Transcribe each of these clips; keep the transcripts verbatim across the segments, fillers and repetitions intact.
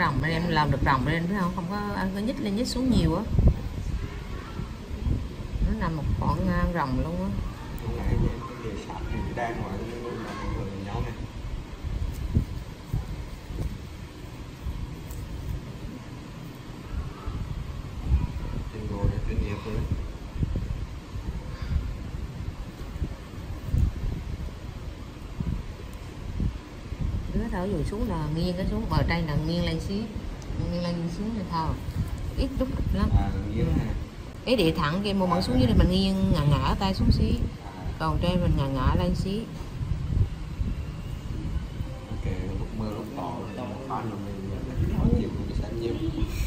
rồng lên, em làm được rồng lên phải không? Không có ăn có nhích lên nhích xuống nhiều á. Nó nằm một khoảng ngang rồng luôn á. Đứa thở dùi xuống là nghiêng cái xuống, bờ đây là nghiêng lên xíu, nghiêng lên xuống thì thôi, ít lúc lắm. À, cái địa thẳng kia một mặt xuống dưới đây mình nghiêng ngả ngả tay xuống xí, còn trên mình ngả ngả lên xí. Ok, lúc mơ lúc tỏ khó là mình nhiều mình sẽ nhiều.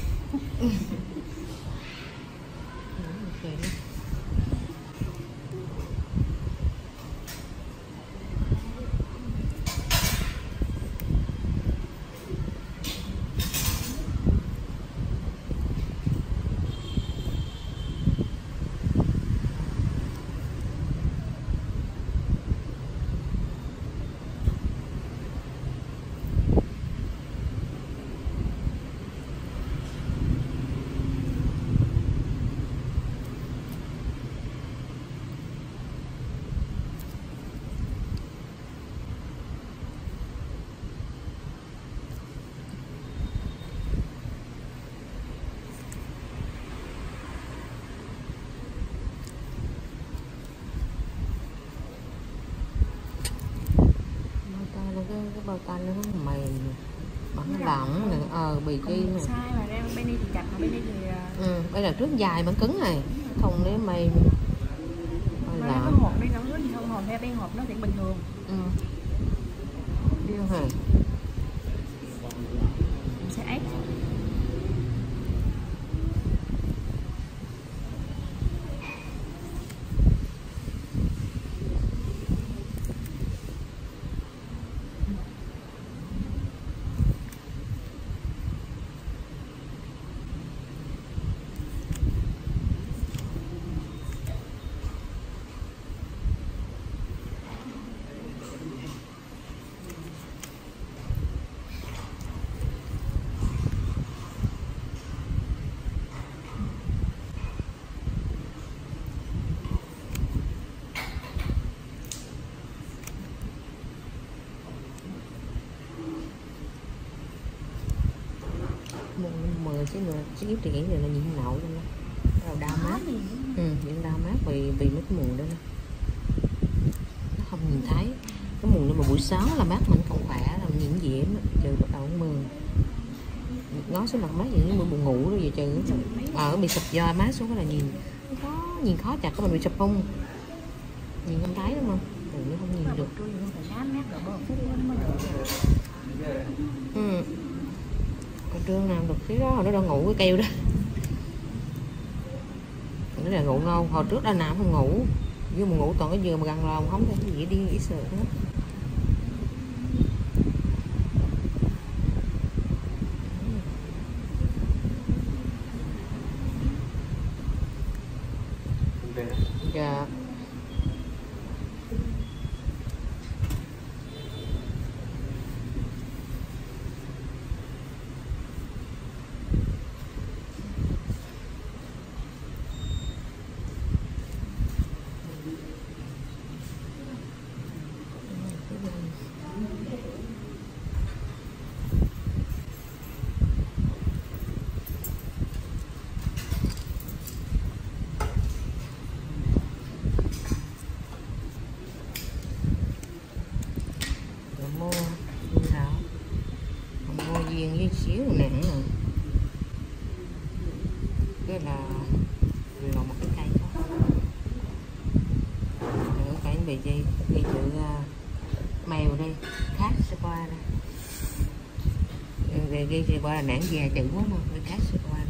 Cái bao tay nó mềm bắn lỏng nữa, ờ bị chi nè. Sai mà ra bên đây thì chặt mà bên đây thì ừ, đây là trước dài vẫn cứng này, thùng đấy mềm. Nó có hộp đây nó rất không hộp theo bên hộp nó thì bình thường. Ừ. Điêu hả? Sẽ ép. mười chứ nữa chứ yếu thì nghĩ là nhiễm nậu luôn đó. Rồi đau mát. Ừ, những đau mát vì vì mấy cái mụn đó nó không nhìn thấy. Cái mụn nhưng mà buổi sáng là mát mình không khỏe là nhiễm diễm trừ bắt đầu mười ngó xuống mặt mát vậy như buồn ngủ rồi giờ trừ ở ờ, bị sụp do mát xuống là nhìn khó nhìn khó chặt, có mình bị sụp không nhìn không thấy đúng không? Ừ, nó không nhìn được. Ừ. Còn Trương làm được cái đó, nó đang ngủ cái keo đó. Nó là ngủ ngon, hồi trước đã nào không ngủ, vô mà ngủ toàn cái giường mà gần lòng không có gì đi ít sợ hết. Dạ. Mua mua thảo mua viên với xíu nặng rồi cái là còn một cái cây đó nữa cái bị gì bị chữ uh, mèo đây khác sẽ qua đây về ghi sẽ qua là nản già chữ quá mà cái khác sẽ qua đây.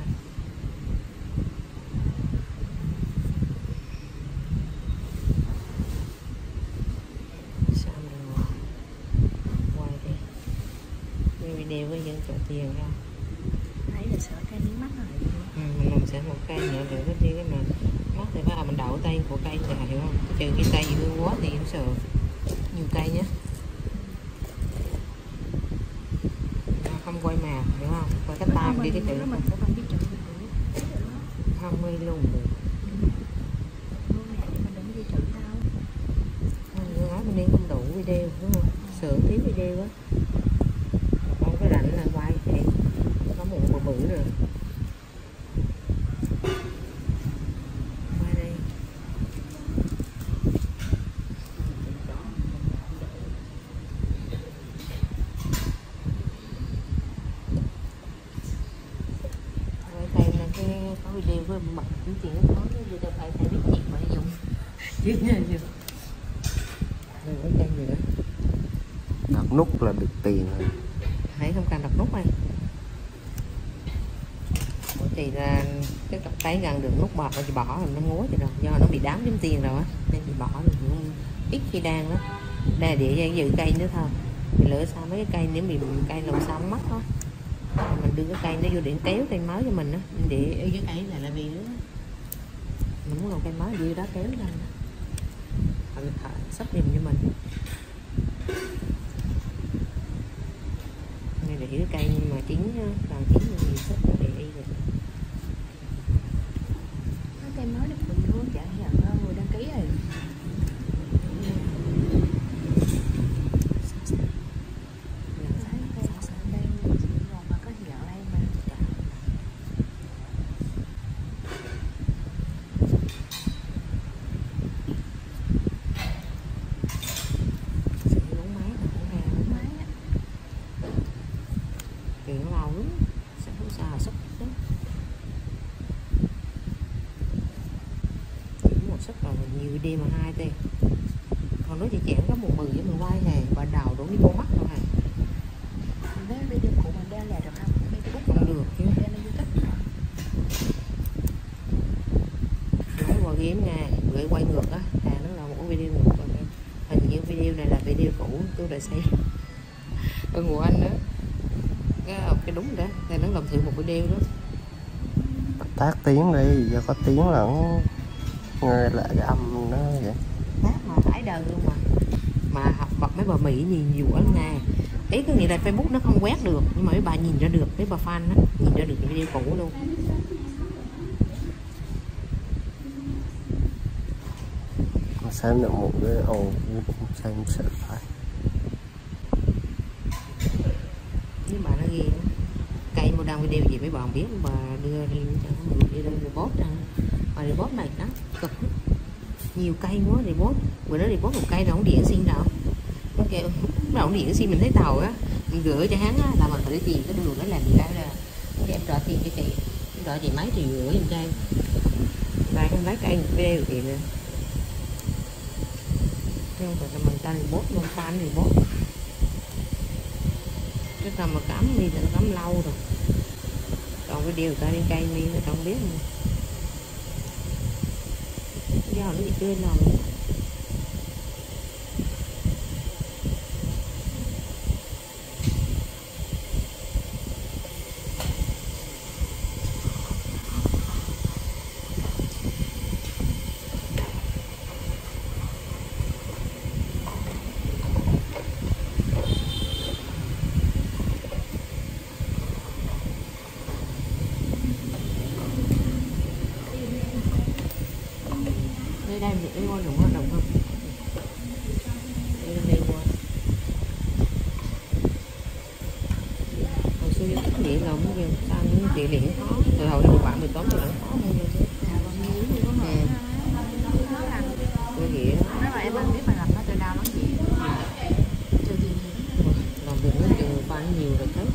Đều với dân trả tiền ra thấy là sợ cây miếng mắt rồi. Ừ, mình làm sẽ một cây nữa để cái đi cái mà mắt thì bắt đầu mình đậu tay của cây là hiểu không, trừ cái tay gì hư quá thì không sợ nhiều cây nhé không quay mà hiểu không, quay cái tay đi cái chữ mình phải bằng cái chữ không đi luôn được. luôn nè, mình đừng ghi chữ tao. Nói mình đi không đủ video đúng không, sửa thiếu video á, con cái rảnh là quay thì có một bự bự rồi. Quay đây. Quay tay là cái có video với mặt tiếng chuyện nó nói với đâu phải phải biết chuyện mà dùng chứ nha chưa. Rồi cái cây gì nữa. Đặt nút là được tiền rồi. Thấy không cần đặt nút này. Thì là cái cặp tay gần được nút bọt rồi chị bỏ rồi nó ngố thì rồi do nó bị đám kiếm tiền rồi á nên chị bỏ được ít khi đang đó. Đây là để giữ cây nữa thôi. Thì lỡ sao mấy cái cây nếu bị cây lồng sao mất đó. Mình đưa cái cây nó vô điện kéo cây mới cho mình á, để cái cây này là vì nữa. Mình muốn làm cây mới đi đó kéo lên đó. Họ sắp tìm cho mình. Này để cái cây mà chín còn chín thì sắp để y được. Cái cây mới được mình luôn trả nhận người đăng ký rồi. Nhiều video mà hai tê còn nói chị chẹn có một mười với mình quay hề và đầu đổ đi vô mắt rồi hề. Nếu video của mình đeo là được không? Facebook không được chứ. Đeo lên YouTube. Nói qua game nha, gửi quay ngược á, à nó là một video ngược rồi. Hình như video này là video cũ tôi đã xây ở ngủ anh đó. Cái, cái đúng đó, thì nó làm thử một video đó. Tác tiếng đi, do có tiếng là nó nghe lại cái âm nó vậy. Tác mà phải đời luôn mà. Mà học bật mấy bà Mỹ nhìn dụ lắm nha. Ý có nghĩa là Facebook nó không quét được, nhưng mà mấy bà nhìn ra được, mấy bà fan đó, nhìn ra được cái video cũ luôn. Xem được một cái ồ xem sợ phải. Nhưng mà nó ghi đó. Cây mua đăng video gì mấy bà không biết mà đưa đi cho người đi lên report ra. Mà report mệt lắm, cực lắm. Nhiều cây quá report, bữa đó report một cây nó không điện xin đâu. Nó kêu nó không điện xin mình thấy tàu á, mình gửi cho hắn á là mình phải đi tìm cái đường đó làm gì ra là em trả tiền cho chị, đợi chị mấy triệu gửi giùm cho em. Đây không lấy cây video chị nè. Nhưng mà mình ta report luôn fan report. Cái tầm mà cắm đi thì nó cắm lâu rồi. Còn cái điều ta đi cây mi người ta không biết nữa. Do nó bị tươi lòng. Đây đây mình đi qua đồng hoạt động không? Đây đây qua. Hồi xưa thích điện lòng cái gì, sao những điện điện khó. Từ hồi năm bạn mười tám thì vẫn khó hơn như thế. Cái gì đó. Nếu mà em không biết bài lập nó từ nào lắm chị. Trừ tiền gì. Làm việc nó trừ fan nhiều rồi thế.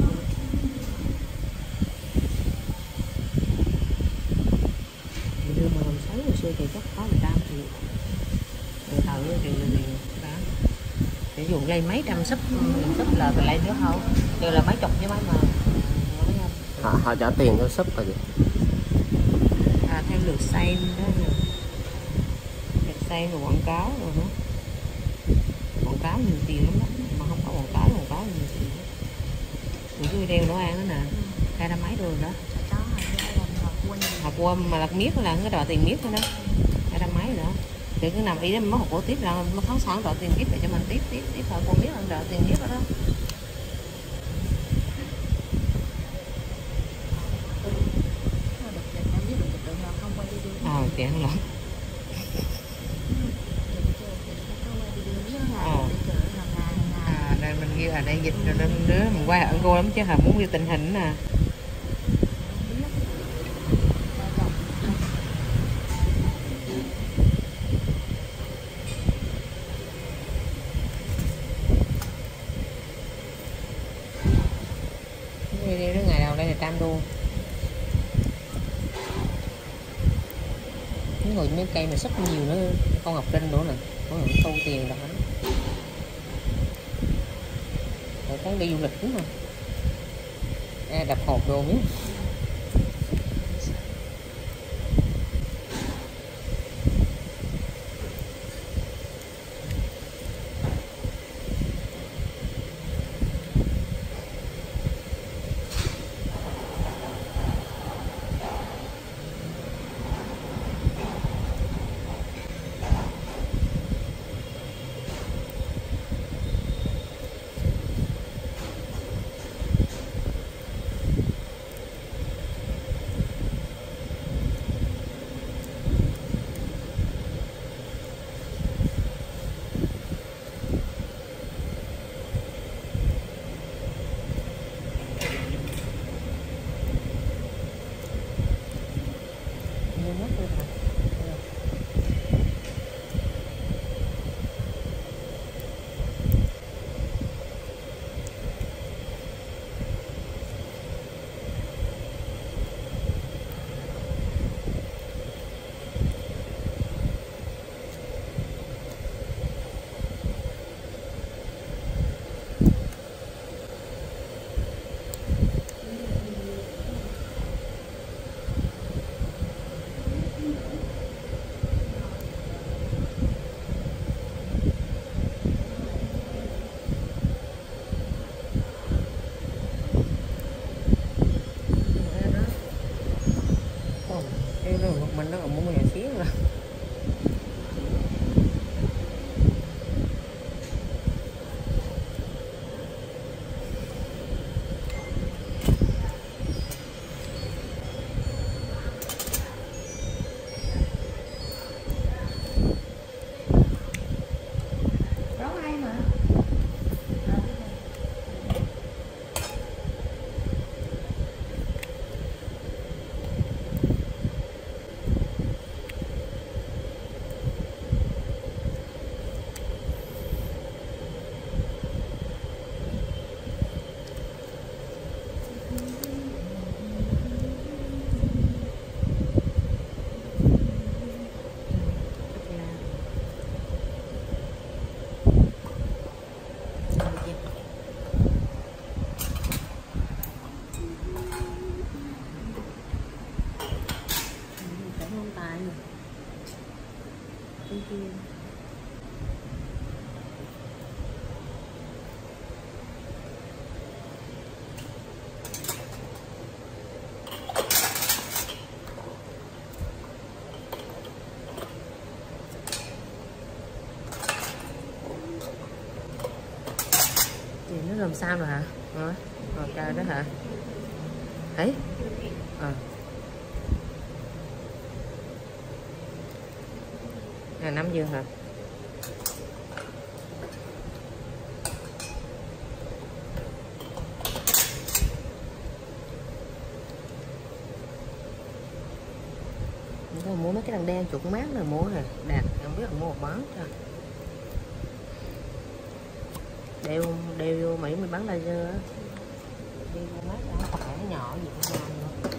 Đưa mà làm xấu hồi xưa thì chắc có một trăm triệu. Từ thợ thì liền đó. Để dùng dây mấy trăm sub sub là phải lấy nữa không? Giờ là mấy chục với mấy mà. Họ, họ trả tiền cho sub rồi gì? À, theo lượt xem đó rồi. Lượt xem rồi quảng cáo rồi đó. Quảng cáo nhiều tiền lắm đó. Mà không có quảng cáo quảng cáo nhiều tiền đó. Những cái video nấu ăn đó nè. Hai trăm mấy rồi đó. Học qua mà là miết là cái đòi tiền miết thôi đó. Hai trăm mấy nữa. Thì cứ nằm ý đó mới học cổ tiếp là nó tháng sáng đòi tiền tiếp để cho mình tiếp tiếp tiếp rồi cô miết là đòi tiền miết đó. tiền ăn lắm. Ờ. À, đây mình kêu à đây dịch rồi nên đứa mình quay ở cô lắm chứ hả, muốn ghi tình hình nè. Đi đến ngày đầu đây là trăm đô. Những người mấy cây mà sắp nhiều nữa, con Ngọc Trinh nữa nè, có người thu tiền đó. Rồi tháng đi du lịch đúng không? À, đập hộp đồ biết. Mình nó còn muốn nhỏ xíu rồi. Nó làm sao rồi hả? Rồi, rồi trời đó hả? Ấy. Ờ. À, năm dưa hả? Mình mua mấy cái đằng đen chuột mát này mua hả? Đạt, không biết là mua một món cho. Đeo đeo vô Mỹ mình bắn laser á, đi vô mát nó khỏe nhỏ gì cũng làm nữa.